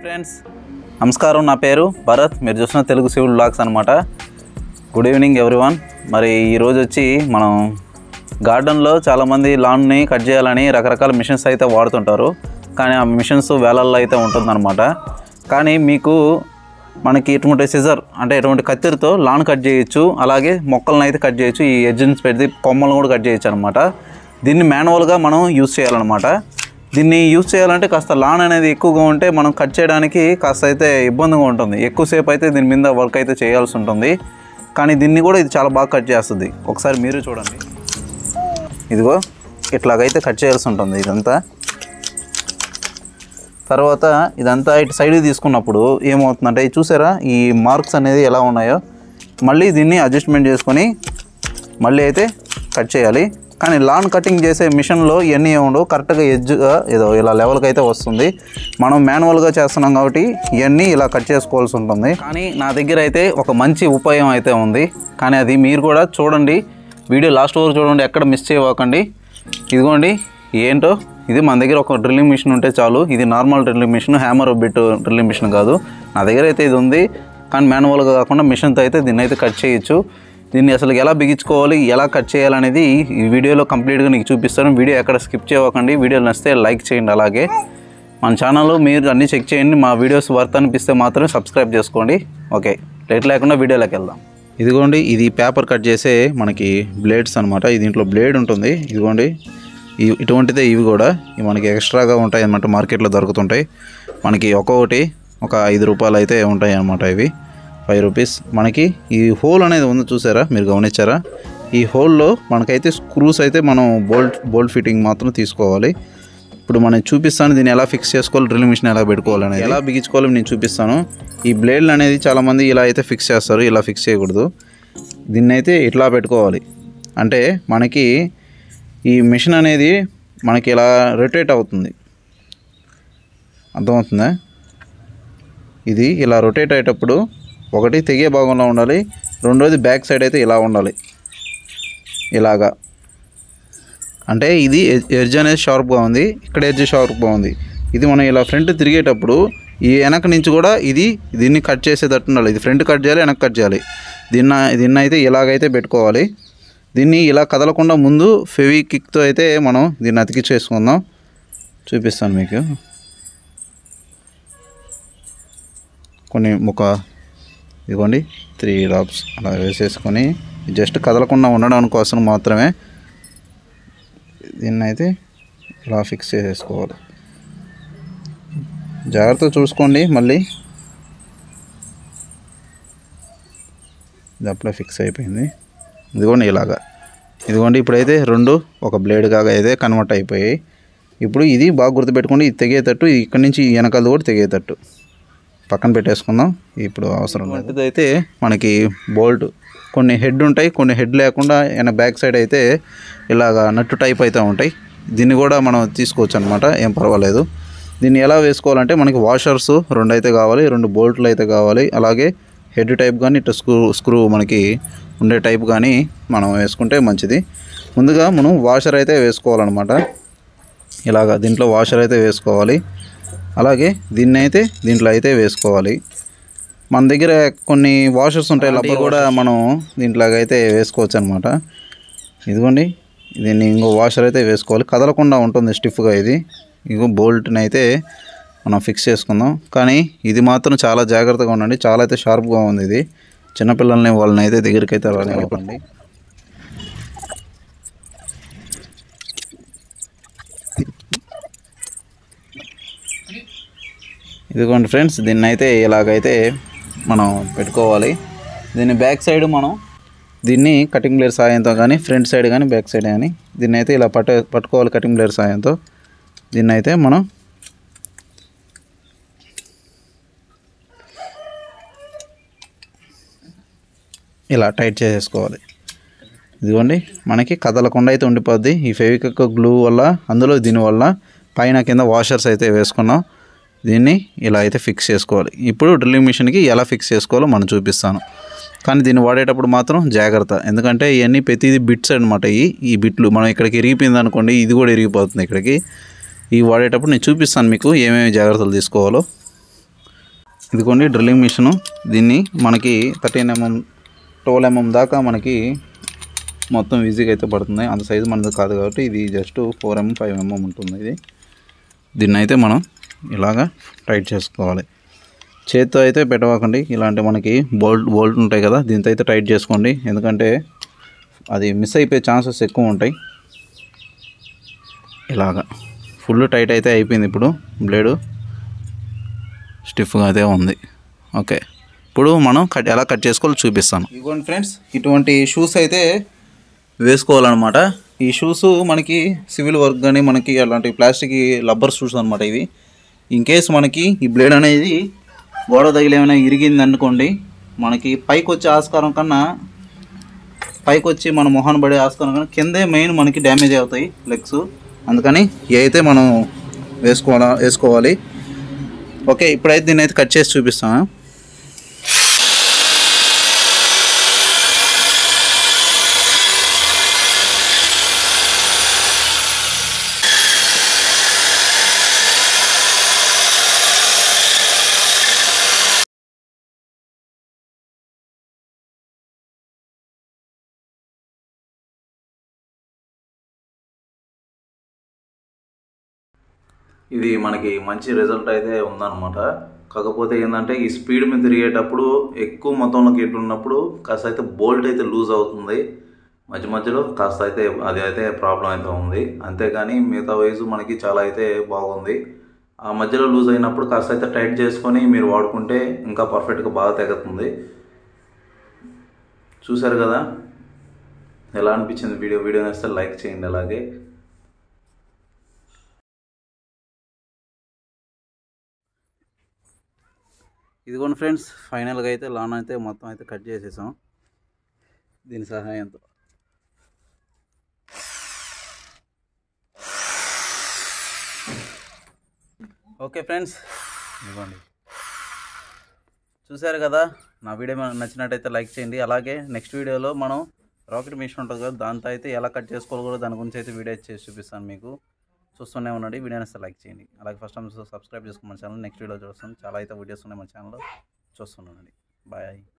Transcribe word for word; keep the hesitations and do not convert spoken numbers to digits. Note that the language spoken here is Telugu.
ఫ్రెండ్స్ నమస్కారం, నా పేరు భరత్. మీరు చూసిన తెలుగు సివిల్ బ్లాగ్స్ అనమాట. Good evening everyone. మరి ఈరోజు వచ్చి మనం గార్డెన్లో చాలామంది లాన్ని కట్ చేయాలని రకరకాల మిషన్స్ అయితే వాడుతుంటారు. కానీ ఆ మిషన్స్ వేలల్లో అయితే ఉంటుందన్నమాట. కానీ మీకు మనకి ఎటువంటి సిజర్ అంటే ఎటువంటి కత్తిరితో లాన్ కట్ చేయొచ్చు, అలాగే మొక్కలను అయితే కట్ చేయొచ్చు. ఈ ఎడ్జెన్స్ పెడితే కొమ్మలను కూడా కట్ చేయొచ్చు అనమాట. దీన్ని మాన్యువల్గా మనం యూజ్ చేయాలన్నమాట. దీన్ని యూజ్ చేయాలంటే కాస్త లాన్ అనేది ఎక్కువగా ఉంటే మనం కట్ చేయడానికి కాస్త అయితే ఇబ్బందిగా ఉంటుంది. ఎక్కువసేపు అయితే దీని మీద వర్క్ అయితే చేయాల్సి ఉంటుంది. కానీ దీన్ని కూడా ఇది చాలా బాగా కట్ చేస్తుంది. ఒకసారి మీరు చూడండి, ఇదిగో ఇట్లాగైతే కట్ చేయాల్సి ఉంటుంది ఇదంతా. తర్వాత ఇదంతా ఇటు సైడ్ తీసుకున్నప్పుడు ఏమవుతుందంటే చూసారా ఈ మార్క్స్ అనేది ఎలా ఉన్నాయో, మళ్ళీ దీన్ని అడ్జస్ట్మెంట్ చేసుకొని మళ్ళీ అయితే కట్ చేయాలి. కానీ లాన్ కటింగ్ చేసే మిషన్లో ఇవన్నీ ఏముండవు, కరెక్ట్గా ఎడ్జ్గా ఏదో ఇలా లెవెల్కి అయితే వస్తుంది. మనం మాన్యువల్గా చేస్తున్నాం కాబట్టి ఇవన్నీ ఇలా కట్ చేసుకోవాల్సి ఉంటుంది. కానీ నా దగ్గర అయితే ఒక మంచి ఉపాయం అయితే ఉంది. కానీ అది మీరు కూడా చూడండి, వీడియో లాస్ట్ వరకు చూడండి, ఎక్కడ మిస్ చేయకండి. ఇదిగోండి ఏంటో, ఇది మన దగ్గర ఒక డ్రిల్లింగ్ మిషన్ ఉంటే చాలు. ఇది normal drilling machine, hammer bit drilling machine కాదు. నా దగ్గర అయితే ఇది ఉంది. కానీ మాన్యువల్గా కాకుండా మిషన్తో అయితే దీన్ని అయితే కట్ చేయొచ్చు. దీన్ని అసలు ఎలా బిగించుకోవాలి, ఎలా కట్ చేయాలనేది ఈ వీడియోలో కంప్లీట్గా నీకు చూపిస్తాను. వీడియో ఎక్కడ స్కిప్ చేయకండి. వీడియో నచ్చితే లైక్ చేయండి. అలాగే మన ఛానల్లో మీరు అన్నీ చెక్ చేయండి. మా వీడియోస్ వర్త్ అనిపిస్తే మాత్రమే సబ్స్క్రైబ్ చేసుకోండి. ఓకే, లేట్ లేకుండా వీడియోలోకి వెళ్దాం. ఇదిగోండి, ఇది పేపర్ కట్ చేసే మనకి బ్లేడ్స్ అనమాట. దీంట్లో బ్లేడ్ ఉంటుంది. ఇదిగోండి ఇటువంటిదే ఇవి కూడా మనకి ఎక్స్ట్రాగా ఉంటాయి అన్నమాట. మార్కెట్లో దొరుకుతుంటాయి. మనకి ఒక్కొక్కటి ఒక ఐదు రూపాయలు అయితే ఉంటాయి అన్నమాట. ఇవి ఫైవ్ రూపీస్. మనకి ఈ హోల్ అనేది ఉంది చూసారా, మీరు గమనించారా? ఈ హోల్లో మనకైతే స్క్రూస్ అయితే మనం బోల్ట్ బోల్ట్ ఫిట్టింగ్ మాత్రం తీసుకోవాలి. ఇప్పుడు మనం చూపిస్తాను దీన్ని ఎలా ఫిక్స్ చేసుకోవాలి, డ్రిల్లింగ్ మిషన్ ఎలా పెట్టుకోవాలి అనేది, ఎలా బిగించుకోవాలి నేను చూపిస్తాను. ఈ బ్లేడ్లు అనేది చాలామంది ఇలా అయితే ఫిక్స్ చేస్తారు. ఇలా ఫిక్స్ చేయకూడదు. దీన్ని అయితే ఇట్లా పెట్టుకోవాలి. అంటే మనకి ఈ మిషన్ అనేది మనకి ఇలా రొటేట్ అవుతుంది, అర్థమవుతుందా? ఇది ఇలా రొటేట్ అయ్యేటప్పుడు ఒకటి తెగే భాగంలో ఉండాలి, రెండోది బ్యాక్ సైడ్ అయితే ఇలా ఉండాలి, ఇలాగా. అంటే ఇది ఎడ్జ్ అనేది షార్ప్గా ఉంది, ఇక్కడ ఎడ్జ్ షార్ప్గా ఉంది. ఇది మనం ఇలా ఫ్రంట్ తిరిగేటప్పుడు ఈ వెనక నుంచి కూడా ఇది దీన్ని కట్ చేసేటట్టు ఉండాలి. ఇది ఫ్రంట్ కట్ చేయాలి, వెనక కట్ చేయాలి. దీన్ని దీన్ని అయితే ఇలాగైతే పెట్టుకోవాలి. దీన్ని ఇలా కదలకుండా ముందు ఫెవిక్విక్తో అయితే మనం దీన్ని అతికించేసుకుందాం. చూపిస్తాను మీకు. కొన్ని ముఖ ఇదిగోండి త్రీ డ్రాప్స్ అలా వేసేసుకొని జస్ట్ కదలకుండా ఉండడం కోసం మాత్రమే దీన్ని అయితే ఇలా ఫిక్స్ చేసేసుకోవాలి. జాగ్రత్తగా చూసుకోండి. మళ్ళీ ఇది అప్పుడే ఫిక్స్ అయిపోయింది. ఇదిగోండి ఇలాగా. ఇదిగోండి ఇప్పుడైతే రెండు ఒక బ్లేడ్ కాగా అయితే కన్వర్ట్ అయిపోయాయి. ఇప్పుడు ఇది బాగా గుర్తుపెట్టుకోండి, ఇది తెగేటట్టు, ఇక్కడి నుంచి వెనకాల కూడా తెగేటట్టు పక్కన పెట్టేసుకుందాం. ఇప్పుడు అవసరం లేదు. అయితే మనకి బోల్ట్ కొన్ని హెడ్ ఉంటాయి, కొన్ని హెడ్ లేకుండా ఏమైనా బ్యాక్ సైడ్ అయితే ఇలాగా నట్టు టైప్ అయితే ఉంటాయి. దీన్ని కూడా మనం తీసుకోవచ్చు అనమాట, ఏం పర్వాలేదు. దీన్ని ఎలా వేసుకోవాలంటే మనకి వాషర్స్ రెండు అయితే కావాలి, రెండు బోల్ట్లు అయితే కావాలి. అలాగే హెడ్ టైప్ కానీ ఇట్లా స్క్రూ స్క్రూ మనకి ఉండే టైప్ కానీ మనం వేసుకుంటే మంచిది. ముందుగా మనం వాషర్ అయితే వేసుకోవాలన్నమాట. ఇలాగా దీంట్లో వాషర్ అయితే వేసుకోవాలి. అలాగే దీన్ని అయితే దీంట్లో అయితే వేసుకోవాలి. మన దగ్గర కొన్ని వాషర్స్ ఉంటాయి, అవి కూడా మనం దీంట్లో అయితే వేసుకోవచ్చు అనమాట. ఇదిగోండి దీన్ని ఇంకో వాషర్ అయితే వేసుకోవాలి. కదలకుండా ఉంటుంది స్టిఫ్గా. ఇది ఇంకో బోల్ట్ని అయితే మనం ఫిక్స్ చేసుకుందాం. కానీ ఇది మాత్రం చాలా జాగ్రత్తగా ఉండండి. చాలా అయితే షార్ప్గా ఉంది. ఇది చిన్నపిల్లల్ని వాళ్ళని అయితే దగ్గరికి అయితే రానివ్వండి. ఇదిగోండి ఫ్రెండ్స్, దీన్ని అయితే ఇలాగైతే మనం పెట్టుకోవాలి. దీన్ని బ్యాక్ సైడ్ మనం దీన్ని కటింగ్ బ్లేడ్ సాయంతో కానీ ఫ్రంట్ సైడ్ కానీ బ్యాక్ సైడ్ కానీ దీన్ని అయితే ఇలా పట్టు పట్టుకోవాలి కటింగ్ బ్లేడ్ సాయంతో. దీన్ని అయితే మనం ఇలా టైట్ చేసేసుకోవాలి. ఇదిగోండి మనకి కదలకుండా అయితే ఉండిపోద్ది ఈ ఫెవిక్విక్ గ్లూ వల్ల. అందులో దీనివల్ల పైన కింద వాషర్స్ అయితే వేసుకున్నాం. దీన్ని ఇలా అయితే ఫిక్స్ చేసుకోవాలి. ఇప్పుడు డ్రిల్లింగ్ మిషన్కి ఎలా ఫిక్స్ చేసుకోవాలో మనం చూపిస్తాను. కానీ దీన్ని వాడేటప్పుడు మాత్రం జాగ్రత్త, ఎందుకంటే ఇవన్నీ ప్రతిదీ బిట్స్ అనమాట. ఈ ఈ బిట్లు మనం ఇక్కడికి ఇరిగిపోయింది అనుకోండి, ఇది కూడా ఇరిగిపోతుంది ఇక్కడికి. ఇవి వాడేటప్పుడు నేను చూపిస్తాను మీకు ఏమేమి జాగ్రత్తలు తీసుకోవాలో. ఇదిగోండి డ్రిల్లింగ్ మిషను. దీన్ని మనకి థర్టీన్ ఎంఎం ట్వెల్వ్ ఎంఎం దాకా మనకి మొత్తం ఈజీగా అయితే పడుతుంది. అంత సైజు మనది కాదు కాబట్టి ఇది just four M M five M M ఉంటుంది. ఇది దీన్ని అయితే మనం ఇలాగా టైట్ చేసుకోవాలి. చేత్తో అయితే పెట్టవకండి. ఇలాంటి మనకి బోల్ట్ బోల్ట్ ఉంటాయి కదా, దీంతో అయితే టైట్ చేసుకోండి. ఎందుకంటే అది మిస్ అయిపోయే ఛాన్సెస్ ఎక్కువ ఉంటాయి. ఇలాగా ఫుల్ టైట్ అయితే అయిపోయింది. ఇప్పుడు బ్లేడు స్టిఫ్గా అయితే ఉంది. ఓకే, ఇప్పుడు మనం కట్ ఎలా కట్ చేసుకోవాలో చూపిస్తాను. ఇదిగోండి ఫ్రెండ్స్, ఇటువంటి షూస్ అయితే వేసుకోవాలన్నమాట. ఈ షూస్ మనకి సివిల్ వర్క్ కానీ మనకి అలాంటి ప్లాస్టిక్ రబ్బర్ షూస్ అనమాట. ఇవి ఇన్ కేస్ మనకి ఈ బ్లేడ్ అనేది గోడ తగిలి ఏమైనా ఇరిగింది అనుకోండి, మనకి పైకి వచ్చే ఆస్కారం కన్నా పైకి వచ్చి మన మొహాన్ని పడే ఆస్కారం కన్నా కిందే మెయిన్ మనకి డ్యామేజ్ అవుతాయి లెగ్స్. అందుకని ఇవి అయితే మనం వేసుకోవాలా వేసుకోవాలి ఓకే, ఇప్పుడైతే దీన్ని అయితే కట్ చేసి చూపిస్తాను. ఇది మనకి మంచి రిజల్ట్ అయితే ఉందన్నమాట. కాకపోతే ఏంటంటే ఈ స్పీడ్ మీద తిరిగేటప్పుడు ఎక్కువ మొత్తంలోకి ఎట్లున్నప్పుడు కాస్త అయితే బోల్ట్ అయితే లూజ్ అవుతుంది మధ్య మధ్యలో, కాస్త అయితే అది అయితే ప్రాబ్లం అయితే ఉంది. అంతేగాని మిగతా వయసు మనకి చాలా అయితే బాగుంది. ఆ మధ్యలో లూజ్ అయినప్పుడు కాస్త అయితే టైట్ చేసుకొని మీరు వాడుకుంటే ఇంకా పర్ఫెక్ట్గా బాగా తెగుతుంది. చూసారు కదా ఎలా అనిపించింది వీడియో? వీడియో నేస్తే లైక్ చేయండి. అలాగే ఇదిగోండి ఫ్రెండ్స్, ఫైనల్గా అయితే లాన్ అయితే మొత్తం అయితే కట్ చేసేసాం దీని సహాయంతో. ఓకే ఫ్రెండ్స్, ఇదిగోండి చూసారు కదా. నా వీడియో నచ్చినట్టయితే లైక్ చేయండి. అలాగే నెక్స్ట్ వీడియోలో మనం రాకెట్ మిషన్ ఉంటుంది కదా, దాంతో అయితే ఎలా కట్ చేసుకోవాలి కూడా దాని గురించి అయితే వీడియో చేసి చూపిస్తాను మీకు. చూస్తూనే ఉండండి. వీడియో నచ్చితే లైక్ చేయండి. అలాగే ఫస్ట్ టైం సబ్స్క్రైబ్ చేసుకోమని ఛానల్. నెక్స్ట్ వీడియో చూస్తాను. చాలా అయితే వీడియోస్ ఉన్నాయి మన ఛానల్లో, చూస్తున్నానండి. బాయ్.